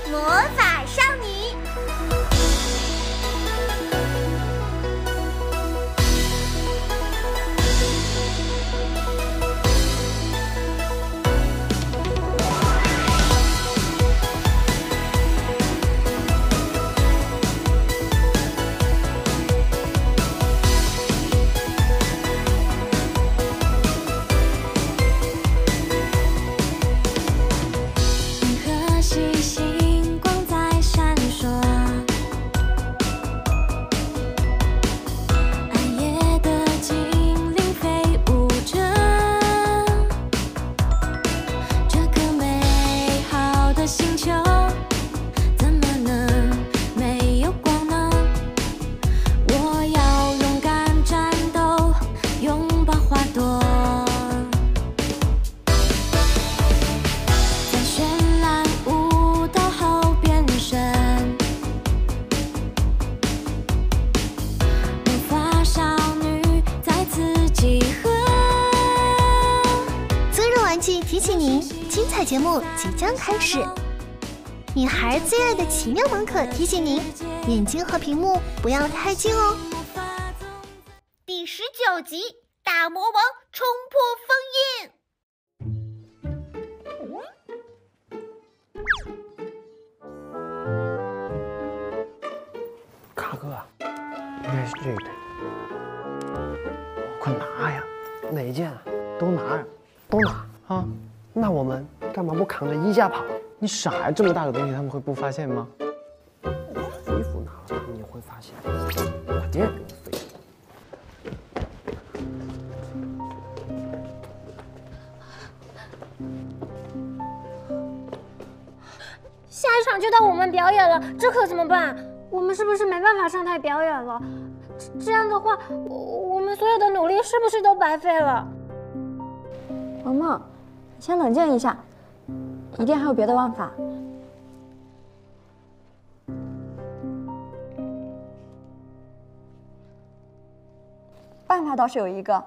魔法少女。提醒您，精彩节目即将开始。女孩最爱的奇妙门可提醒您，眼睛和屏幕不要太近哦。第19集，大魔王冲破封印。 卡哥，应该是这个，快拿呀！哪件？都拿呀，都拿啊！那我们干嘛不扛着衣架跑？你傻呀！这么大个东西，他们会不发现吗？衣服拿了，他们也会发现。我今天给你飞。 下一场就到我们表演了，这可怎么办？我们是不是没办法上台表演了？这样的话，我们所有的努力是不是都白费了？ 萌萌，你先冷静一下，一定还有别的办法。办法倒是有一个，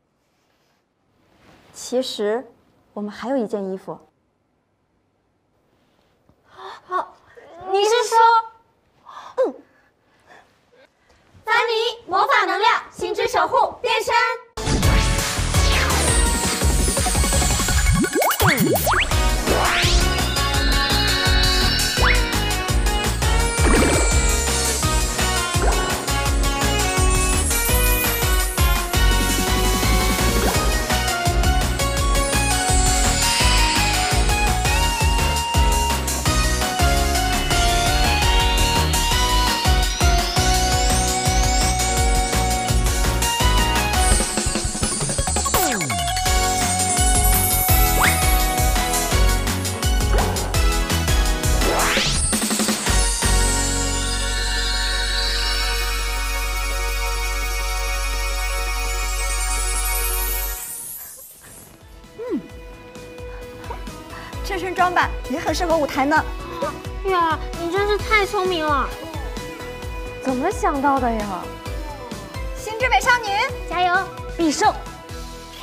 其实我们还有一件衣服。 好，你是说？ 凡妮魔法能量，星之守护变身。 这身装扮也很适合舞台呢。 呀，你真是太聪明了！ 怎么想到的呀？星之美少女， 加油， 必胜！ 嘿！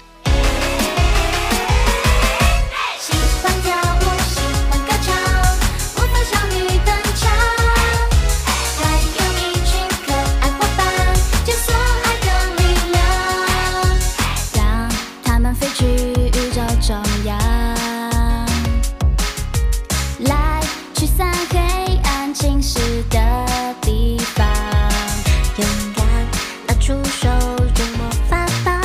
喜欢跳舞，喜欢歌唱，魔法少女登场，还有一群可爱伙伴，解锁爱的力量，让他们飞去宇宙中央。来驱散黑暗侵蚀的地方，勇敢拿出手中魔法棒，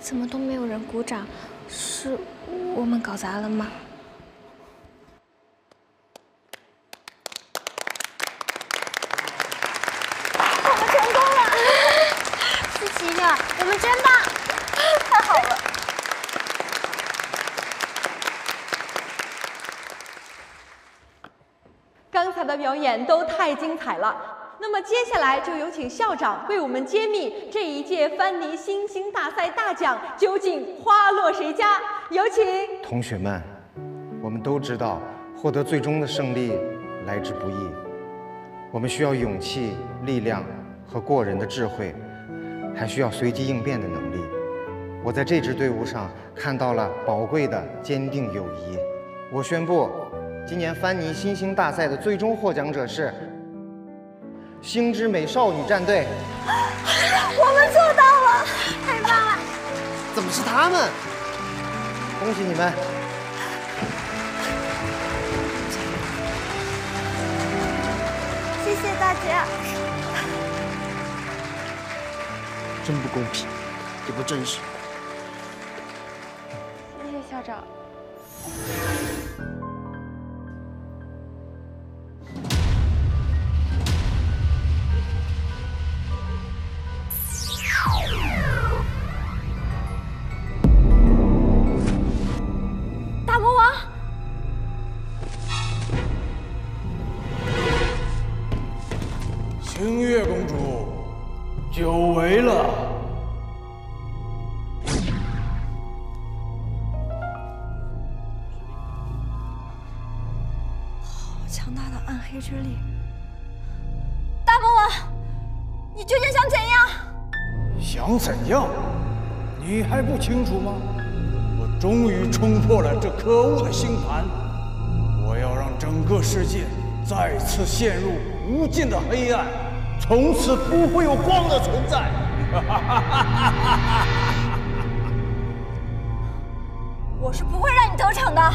怎么都没有人鼓掌？是我们搞砸了吗？我们成功了！思琪呀，我们真棒！太好了！ 刚才的表演都太精彩了。那么接下来就有请校长为我们揭秘这一届班尼新星大赛大奖究竟花落谁家。有请。 同学们，我们都知道获得最终的胜利来之不易，我们需要勇气、力量和过人的智慧，还需要随机应变的能力。我在这支队伍上看到了宝贵的坚定友谊。我宣布，今年班尼新星大赛的最终获奖者是星之美少女战队。 我们做到了，太棒了！ 怎么是他们？ 恭喜你们！ 谢谢大家。 真不公平，也不真实。 谢谢校长。大魔王， 星月公主，久违了。 好强大的暗黑之力！大魔王，你究竟想怎样？ 想怎样？你还不清楚吗？我终于冲破了这可恶的星盘，我要让整个世界再次陷入无尽的黑暗，从此不会有光的存在。 我是不会让你得逞的。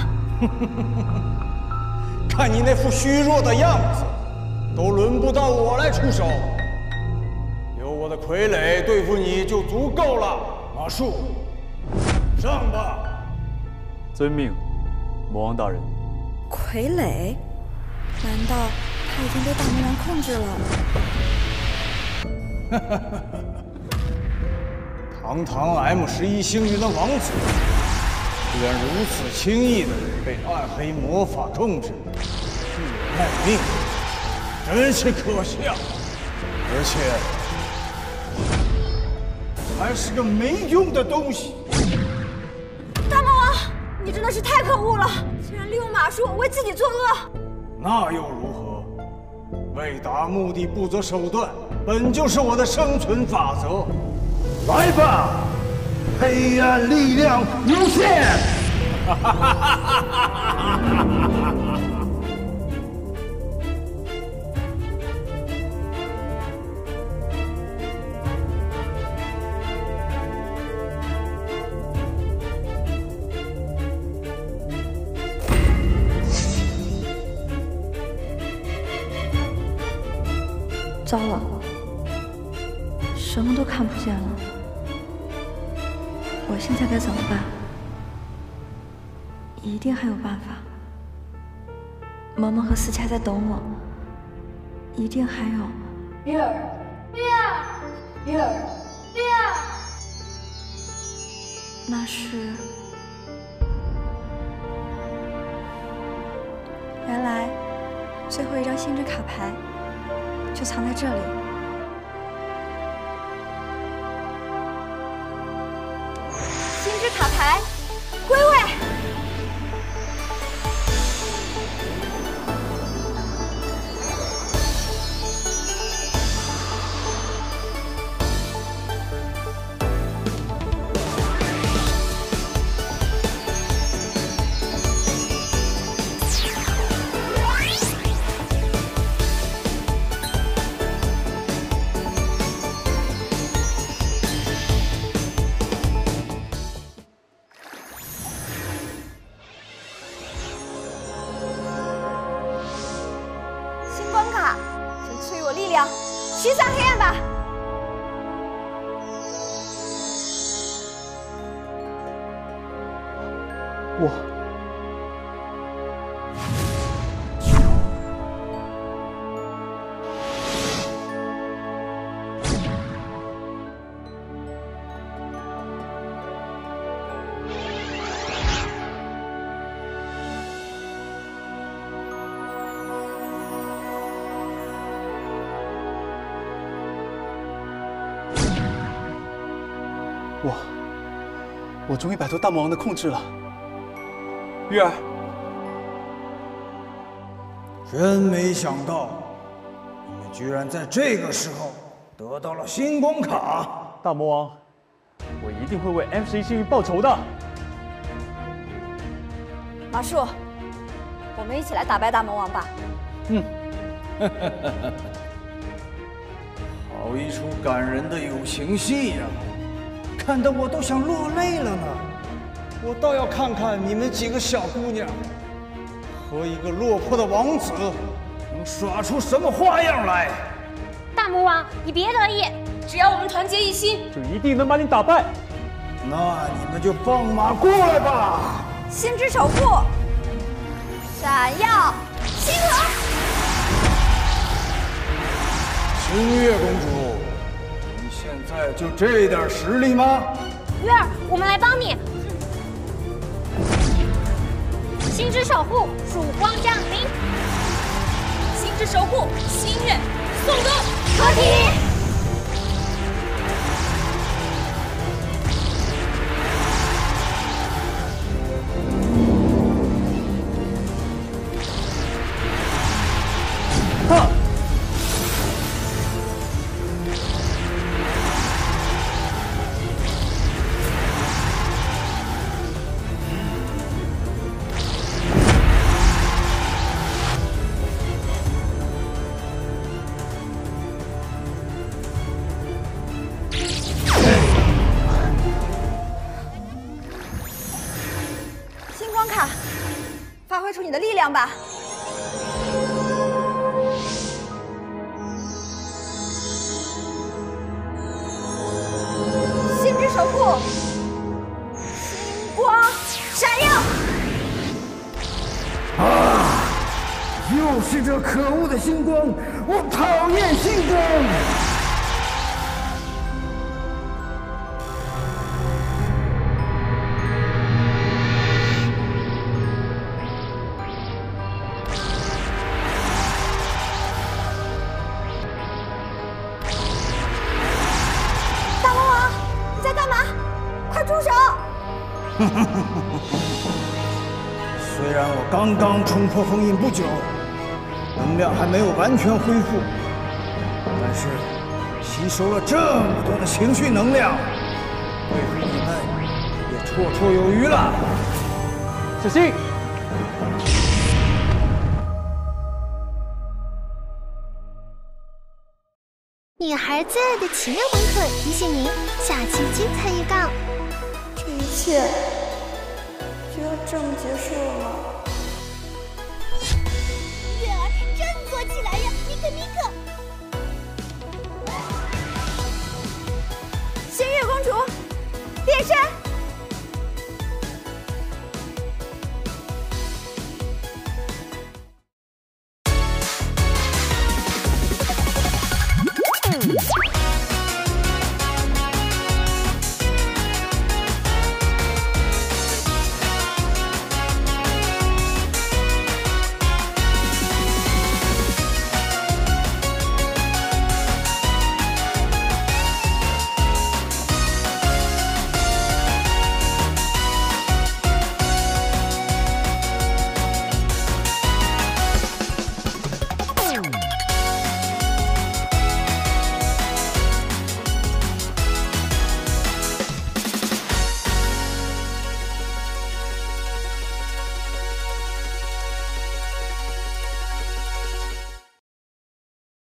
看你那副虚弱的样子，都轮不到我来出手。有我的傀儡对付你就足够了。马术，上吧！ 遵命，魔王大人。 傀儡？难道他已经被大魔王控制了？ 堂堂 M11星云的王子，居然如此轻易的被暗黑魔法控制，拒卖命，真是可笑！而且还是个没用的东西。 大魔王，你真的是太可恶了！竟然利用马术为自己作恶。 那又如何？为达目的不择手段，本就是我的生存法则。来吧，黑暗力量无限！ 糟了，什么都看不见了。我现在该怎么办？一定还有办法。萌萌和思琪还在等我，一定还有。月儿，那是……原来最后一张星之卡牌就藏在这里。星之卡牌归位。驱散黑暗吧！ 我终于摆脱大魔王的控制了。月儿， 真没想到，你们居然在这个时候得到了星光卡。 大魔王，我一定会为 F11幸运报仇的。 马术，我们一起来打败大魔王吧。 好一出感人的友情戏呀，看得我都想落泪了呢。我倒要看看你们几个小姑娘和一个落魄的王子能耍出什么花样来。 大魔王，你别得意，只要我们团结一心， 就一定能把你打败。 那你们就放马过来吧！ 星之守护，闪耀星河。 星月公主，你现在就这点实力吗？ 月儿，我们来帮你。星之守护，曙光降临。星之守护，星月颂歌合体。 发挥出你的力量吧！星之守护，星光闪耀！ 啊！又是这可恶的星光！我讨厌星光！虽然我刚刚冲破封印不久，能量还没有完全恢复，但是吸收了这么多的情绪能量，对付你们也绰绰有余了。 小心！ 女孩最爱的奇妙门课提醒您，下期精彩预告。 这一切就要这么结束了吗？